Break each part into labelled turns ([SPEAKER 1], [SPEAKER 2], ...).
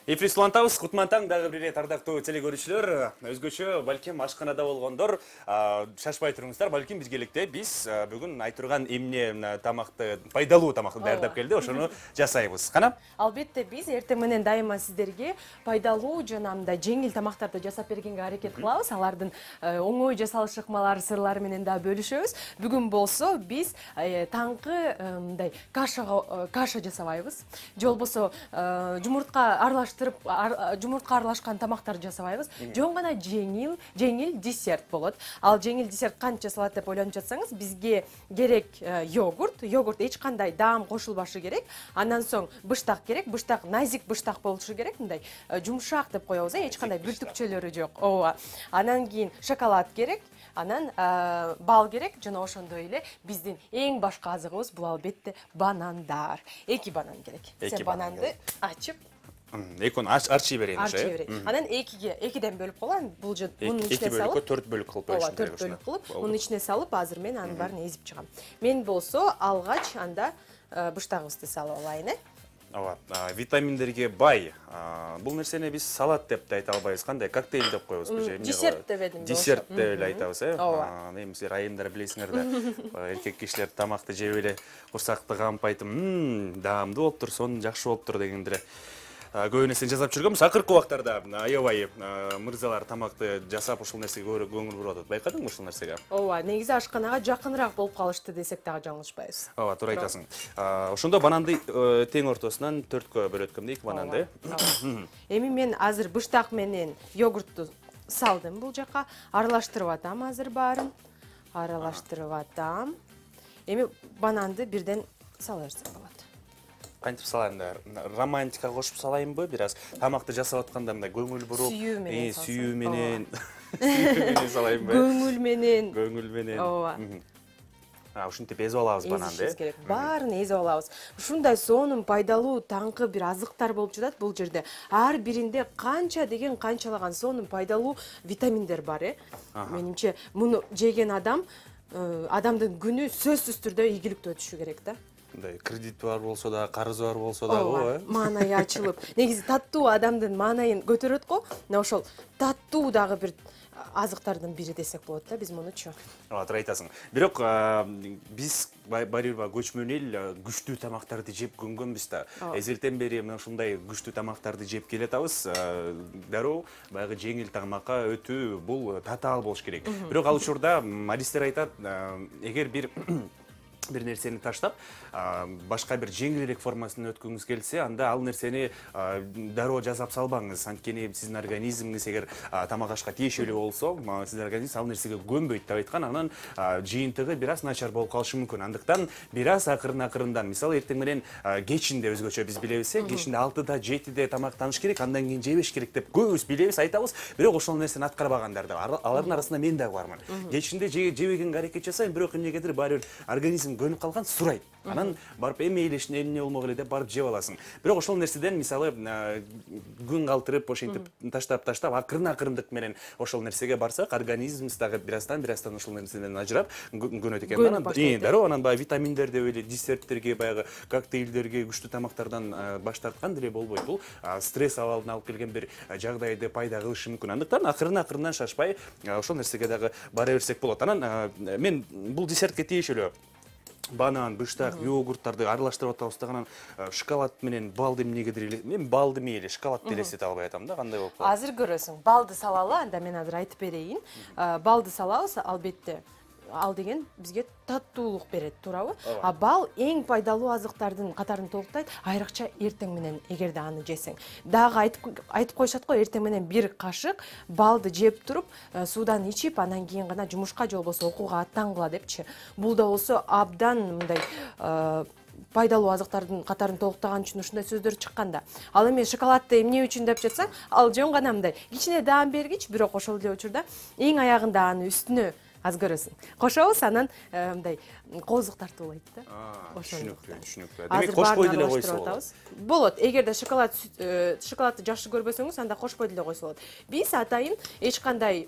[SPEAKER 1] Эфир сулантабыз, кутмантаң дагы бир рет ардактуу телекөрүүчүлөр, өзгөчө балким ашканада болгондор шашпай туруңуздар, балким бизге электе биз бүгүн айтырган эмне тамакты, пайдалуу тамакты даярдап келди, ошону жасайбыз. Кана?
[SPEAKER 2] Албетте биз эртең менен дайыма сиздерге пайдалуу жана мындай жеңил тамактарды жасап бергенге аракет кылабыз. Алардын оңой жасалыш ыкмалары, сырлары менен да бөлүшөбүз. Бүгүн болсо биз таңкы мындай каша жасабайбыз. Же болбосо жумуртка жумуртка аралашкан тамактарды жасабайбыз. Жөн гана жеңил десерт болот. Ал жеңил десерт кантип жасалат деп ойлонуп жатсаңыз, бизге керек йогурт эч кандай даам кошулбашы керек. Андан соң быштак керек. Быштак назик быштак болушу керек, мындай жумшак деп коебуз, эч кандай бүртүкчөлөрү жок. Ооба. Анан кийин шоколад керек. Анан бал керек, жана ошондой эле биздин эң башкы азыгыбыз бул албетте банандар. 2 банан керек. Сен бананды ачып
[SPEAKER 1] Экон арчый берейин уже.
[SPEAKER 2] Анан экиден бөлүп коелу. Бул мунун ичине салып,
[SPEAKER 1] 4 бөлүк кылып коюш керек.
[SPEAKER 2] 4 бөлүк кылып, мунун ичине салып, азыр мен анын баарын эзип чыгам. Мен болсо алгач анда быштагыбызды салып алайын,
[SPEAKER 1] Ооба, витаминдерге бай. Бул нерсени биз салат деп да айта албайбыз, кандай коктейль деп коебузбу же эмне?
[SPEAKER 2] Десерт деп едим.
[SPEAKER 1] Десерт деп эле айтабыз, Эми силер айымдар билесиңер да. Эркек кишилер тамакты жеп эле курсакты кампайтып, даамдуу болуптур, сонун жакшы болуптур дегендер. Көп нерсени жасап жүргөнбүз. Акыркы убактарда аябай мырзалар тамакты жасап ушул нерсеге көңүл буруп атат. Байкадыңбы ушул нерсеге?
[SPEAKER 2] Ооба, негизи ашканага жакыныраак болуп калышты десек дагы жаңылышпайбыз.
[SPEAKER 1] Ооба, туура айтасың. Ошондо бананды тең ортосунан 4кө бөлөт экен, 2 бананды.
[SPEAKER 2] Эми мен азыр быштак менен йогуртту салдым бул жака. Аралаштырып атам азыр баарын. Аралаштырып атам. Эми бананды бирден сала берсем болот.
[SPEAKER 1] Кантип салайын да? Романтика кошуп салайынбы? Бираз тамакты жасап атканда мындай көңүл буруп, сүйүү менен салайынбы? Көңүл менен.
[SPEAKER 2] Ооба.
[SPEAKER 1] Ушинтип эзип алабыз бананды.
[SPEAKER 2] Баарын эзип алабыз. Ушундай сонун пайдалуу таңкы бир азыктар болуп жатат бул жерде. Ар биринде канчалаган сонун пайдалуу витаминдер бар, Менимче, муну жеген адамдын күнү сөзсүз түрдө ийгиликтүү өтүшү керек да.
[SPEAKER 1] Кредит бар болсо да, карыз бар болсо да,
[SPEAKER 2] маанайы ачылып. Негизи таттуу адамдын маанайын көтөрөт го. Мына ошол таттуу дагы бир азыктардын бири десек болот да, биз мунучу.
[SPEAKER 1] Ооба, туура айтасың. Бирок биз баары көчмөн эл күчтүү тамактарды жеп көнгөнбүз да. Эзелтен бери мына ушундай күчтүү тамактарды жеп келатабыз. Дароо баягы жеңил тамакка өтүү бул татаал болуш керек. Бирок ал учурда адистер айтат, эгер бир нерсени таштап, башка бир жеңилирээк формасына өткөнгүңүз келсе, анда ал нерсени дароо жасап салбаңыз. Анткени сиздин организмиңиз эгер тамак ашка тиешелүү болсо, сиздин организм ал нерсеге көнбөйт деп айткан. Анан жыйынтыгы бир аз начар болуп калышы мүмкүн. Андыктан бир аз акырындан, мисалы эртең менен кечинде өзгөчө биз билебиз, кечинде 6-да, 7-де тамактаныш керек, андан кийин жебеш керек деп көбүбүз билебиз, айтабыз. Бирок ошол нерсени аткарбагандар да бар. Алардын арасында мен дагы бармын. Кечинде жебегенге аракет жасайм, бирок эмнегедир баары бир организм көнүп калган, сурайт. Анан барып эми элешин эмне болмок эле деп барып жеп аласың. Бирок ошол нерседен мисалы күн калтырып, ошентип таштап акырындык менен ошол нерсеге барсак, организмибиз дагы бир аздан ошол нерседен ажырап көнөт экен. Дароо анан баягы витаминдер деп эле десерттерге, баягы коктейлдерге, күчтүү тамактардан баш тарткан деле болбойт. Бул стресс абалын алып келген бир жагдайды пайда кылышы мүмкүн. Андыктан акырындан шашпай ошол нерсеге дагы бара берсек болот. Анан мен бул десертке тиешелүү банан, быштак, йогурттарды аралаштырып атабыз да, анан шоколад менен балды эмнегедир эле. Мен балды мейли, шоколадты элестете албай атам да, кандай болуп калат.
[SPEAKER 2] Азыр көрөсүң. Балды салалы, анда мен азыр айтып берейин. Балды салабыз, албетте. Ал деген бизге таттуулук берет, туурабы? Бал эң пайдалуу азыктардын катарын толуктайт, айрыкча эртең менен эгерде аны жесең. Дагы айтып коюшат го, эртең менен бир кашык балды жеп туруп, суудан ичип, анан кийин гана жумушка же болбосо окууга аттангыла депчи. Бул да болсо абдан мындай пайдалуу азыктардын катарын толуктаган үчүн ушундай сөздөр чыккан да. Ал эми шоколадты эмне үчүн деп жатсаң, ал жөн гана мындай кичине даам бергич, бирок ошол эле учурда эң аягында аны үстүнө аз көрөсүң. Кошобуз, анан мындай коозук тартуулайт да.
[SPEAKER 1] Түшүнүктүү. Демек кошпой деле койсо болот.
[SPEAKER 2] Болот. Эгерде шоколадты жакшы көрбөсөңүз, анда кошпой деле койсо болот. Биз атайын эч кандай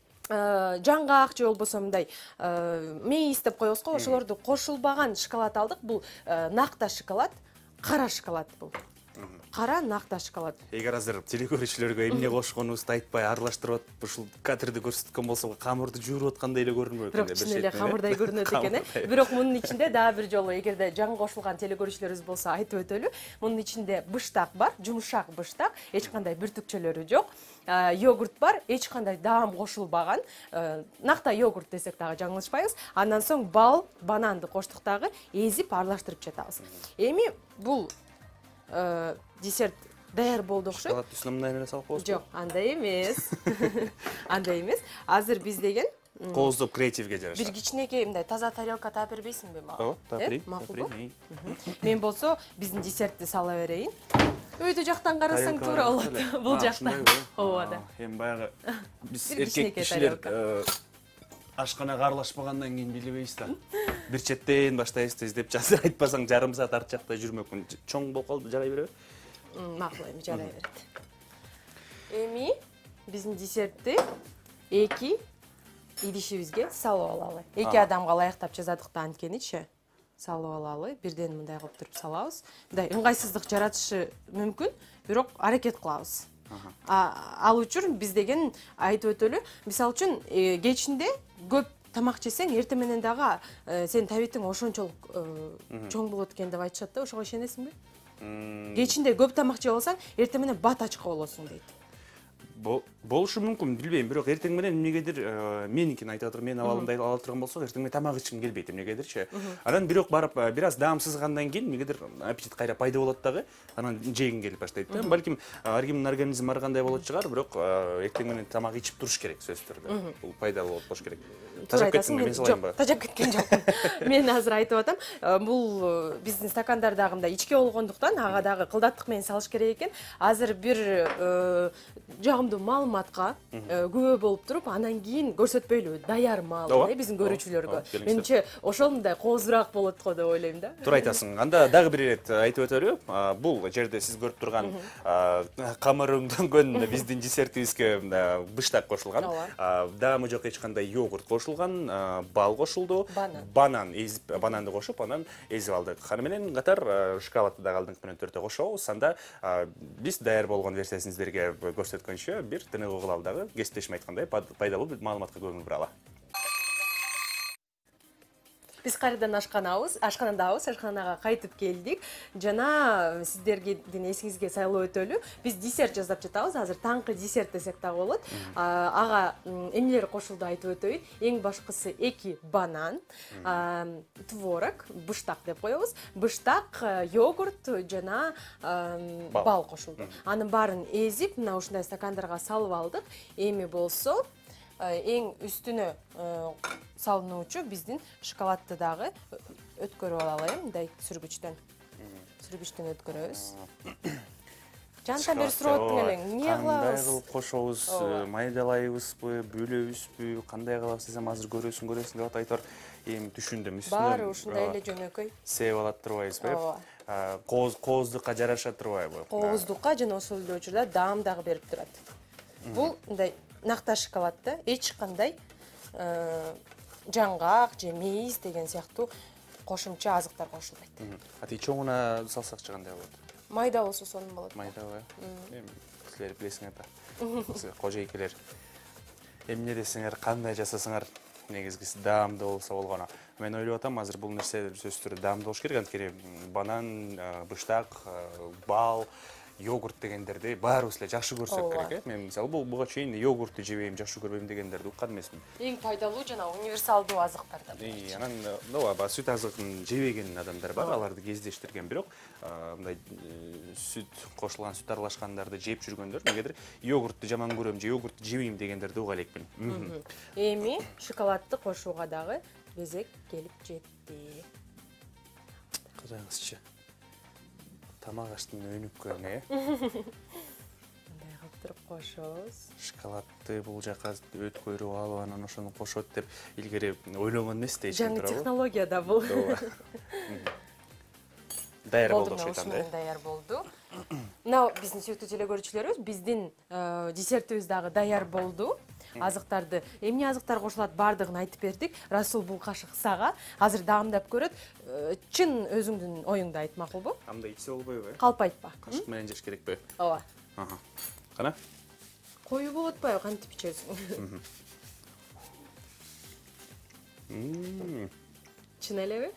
[SPEAKER 2] жаңгак же болбосо мындай мейис деп коебуз го, ошолорду кошулбаган шоколад алдык. Бул накта шоколад, кара шоколад бул. кара накта шоколад.
[SPEAKER 1] Эгер азыр телекөрүүчүлөргө эмне кошконубузду айтпай аралаштырып атып ушул кадрды көрсөткөн болсо камырды жууруп аткандай эле көрүнбөйт
[SPEAKER 2] Бирок чын эле камырдай көрүнөт экен. Бирок мунун ичинде дагы бир жолу эгерде жаңы кошулган телекөрүүчүлөрүбүз болсо айтып өтөлү. Мунун ичинде быштак бар, жумшак быштак, эч кандай бүртүкчөлөрү жок. Йогурт бар, эч кандай даам кошулбаган. Накта йогурт десек дагы жаңылышпайбыз. Андан соң бал, бананды коштук дагы эзип аралаштырып жатабыз. Эми бул десерт даяр болду окшойт.
[SPEAKER 1] Шоколад үстүнө мындай эле салып коебузбу?
[SPEAKER 2] Жок, андай эмес. Андай эмес. Азыр биз деген
[SPEAKER 1] Кооздоп креативге жараша.
[SPEAKER 2] бир кичинекей мындай таза тарелка таап бербейсиңби мага?
[SPEAKER 1] Ооба, таап берейин.
[SPEAKER 2] Макулбу? Мен болсо биздин десертти сала берейин. Өйдө жактан карасаң туура болот. Бул жакта. Ооба да.
[SPEAKER 1] Эми баягы биз
[SPEAKER 2] Бир
[SPEAKER 1] эркек
[SPEAKER 2] кичинекей
[SPEAKER 1] кишилер
[SPEAKER 2] тарелка.
[SPEAKER 1] ашканага аралашпагандан кийин билбейбиз да. Бир четтен баштайбыз да издеп азыр айтпасаң жарым саат арт жакта жүрмөкмүн. Чоң болуп калды, жарай береби?
[SPEAKER 2] Макул эми жарай берет. Эми биздин десертти 2 идишибизге салып алалы. 2 адамга ылайыктап жасадык да анткеничи. Салып алалы. Бирден мындай кылып туруп салабыз. Мындай ыңгайсыздык жаратышы мүмкүн, бирок аракет кылабыз. Ал үчүн биз деген айтып өтөлү. Мисалы үчүн кечинде көп тамак жесең, эртең менен дагы сенин табитиң ошончолук чоң болот экен деп айтышат да, ошого ишенесиңби? Кечинде көп тамак жеп алсаң, эртең менен бат ачка болосуң дейт.
[SPEAKER 1] Болушу мүмкүн, билбейм, бирок эртең менен эмнегедир меникин айтып атыр, мен абалымды ала турган болсо, эртең менен тамак ичким келбейт эмнегедирчи. Анан бирок барып бир аз даам сызгандан кийин эмнегедир аппетит кайра пайда болот дагы, анан жегиң келип баштайт да. Балким ар кимдин организми ар кандай болот чыгар, бирок эртең менен тамак ичип туруш керек сөзсүз түрдө. Бул пайдалуу болуш керек.
[SPEAKER 2] Туура айтасың, мен жок, тажап кеткен жокмун. Мен азыр айтып атам, бул биздин стакандардагы мындай ичке болгондуктан ага дагы кылдаттык менен салыш керек экен. Азыр бир жагымдуу маалыматка күбө болуп туруп, анан кийин көрсөтпөйлүбү, даяр мал биздин көрүүчүлөргө. Менимче ошол мындай коозураак болот го деп ойлойм да.
[SPEAKER 1] Туура айтасың. Анда дагы бир ирет айтып өтөлү. Бул жерде сиз көрүп турган камырыңдөнгөн биздин десертибизге быштак кошулган. Даамы жок эч кандай йогурт кошулган, бал кошулду, банан, эзип бананды кошуп, анан эзип алдык. Аны менен катар шоколадты дагы алдыңкы менен төртө кошобуз. Анда биз даяр болгон версиясын сиздерге көрсөткөнчө бир тыныгуу кылалы дагы, кесиптешим айткандай, пайдалуу маалыматка көңүл буралы.
[SPEAKER 2] Биз кайрадан ашканага кайтып келдик. Жана сиздердин эсиңизге салып өтөлү. Биз десерт жасап жатабыз. Азыр таңкы десерт десек да болот. Ага эмнелер кошулду айтып өтөйүн. Эң башкысы 2 банан, творог, быштак деп коебуз. Быштак, йогурт жана бал кошулду. Анын баарын эзип, мына ушундай стакандарга салып алдык. Эми болсо эң үстүнө салынуучу биздин шоколадты дагы өткөрүп алалы, мындай сүргүчтөн өткөрөбүз. Жантан бери сурап аттың элең, эмне кылабыз?
[SPEAKER 1] Кандай кылып кошобуз, майдалайбызбы, бөлөбүзбү, кандай кылабыз десем, азыр көрөсүң деп айтор. Эми түшүндүм, үстүнө
[SPEAKER 2] баары ушундай эле жөнөкөй.
[SPEAKER 1] Сеп алат турбайбызбы? Кооздукка жараша турбайбы?
[SPEAKER 2] Кооздукка жана ошол эле учурда даам дагы берип турат. Бул мындай накта шоколадты эч кандай жаңгак же мейиз деген сыяктуу кошумча азыктар кошулбайт.
[SPEAKER 1] Ати чоңуна салсакчы кандай болот?
[SPEAKER 2] Майда болсо сонун болот.
[SPEAKER 1] Майдабы? Эми силер билесиңер да. Кожойкелер. Эмне десеңер, кандай жасасаңар, негизгиси даамдуу болсо болгону. Мен ойлоп атам, азыр бул нерсе сөзсүз түрдө даамдуу болуш керек, анткени банан, быштак, бал, йогурт дегендерди баарыбыз эле жакшы көрсөк керек. Мен мисалы буга чейин йогуртты жебейм, жакшы көрбөйм дегендерди уккан эмесмин.
[SPEAKER 2] Эң пайдалуу жана универсалдуу азыктар да.
[SPEAKER 1] Анан ооба сүт азыгын жебеген адамдар бар, аларды кездештирген, бирок мындай сүт кошулган, сүт аралашкандарды жеп жүргөндөр, негедир йогуртты жаман көрөм же йогуртты жебейм дегендерди уга элекмин.
[SPEAKER 2] Эми шоколадты кошууга дагы безек келип жетти.
[SPEAKER 1] Караңызчы. Тамак аштын өнүккөн,
[SPEAKER 2] Мындай кылып туруп кошобуз.
[SPEAKER 1] Шоколадты бул жака өткөрүп алып, анан ошону кошот деп илгери ойлонгон эмес да эч
[SPEAKER 2] Жаңы технология да бул.
[SPEAKER 1] Даяр болду окшойт
[SPEAKER 2] анда. Даяр болду. Мына биздин сүйүктүү телекөрүүчүлөрүбүз, биздин десертибиз дагы даяр болду. азыктарды, эмне азыктар кошулат бардыгын айтып бердик. Расул бул кашык сага. Азыр даамдап көрөт. Чын өзүңдүн оюңду айт, макулбу?
[SPEAKER 1] Андай ичсе болбойбу?
[SPEAKER 2] Калп айтпа.
[SPEAKER 1] Кашык менен жеш керекпи?
[SPEAKER 2] Ооба.
[SPEAKER 1] Кана?
[SPEAKER 2] Коюу болуп атпайбы, кантип ичесиң? Чын элеби?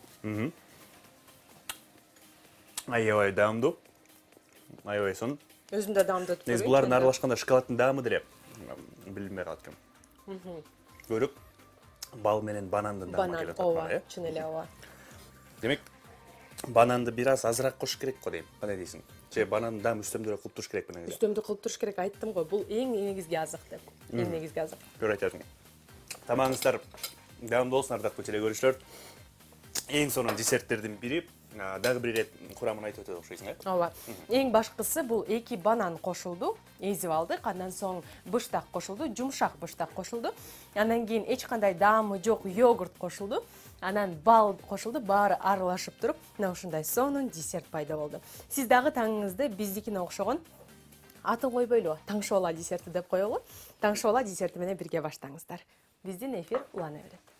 [SPEAKER 1] Аябай даамдуу. Аябай сонун.
[SPEAKER 2] Өзүм да даамдатып
[SPEAKER 1] Негизи булардын аралашканда шоколадтын даамы деле билинбей калат экен. Көрүк бал менен банандын даамы келип атат.
[SPEAKER 2] Ооба, чын эле ооба.
[SPEAKER 1] Демек, бананды бир аз азыраак кош керек го дейм. Кандай дейсиң? Же банандын даамы үстөмдүүрөөк кылып туруш керекпи негизи?
[SPEAKER 2] Үстөмдү кылып туруш керек, айттым го. Бул эң негизги азык деп. Эң негизги азык.
[SPEAKER 1] Көрө айтасың. Тамагыңыздар даамдуу болсун, ардактуу телекөрүүчүлөр. Эң сонун десерттердин бири, дагы бир ирет курамын айтып өтөт окшойсуң, э?
[SPEAKER 2] Ооба. Эң башкысы бул 2 банан кошулду, эзип алдык. Андан соң быштак кошулду, жумшак быштак кошулду. Андан кийин эч кандай даамы жок йогурт кошулду. Анан бал кошулду, баары аралашып туруп, мына ушундай сонун десерт пайда болду. Сиз дагы таңыңызды биздикине окшогон атын койбойлу, Таңшоола десерти деп коелу. Таңшоола десерти менен бирге баштаңыздар. Биздин эфир улана берет.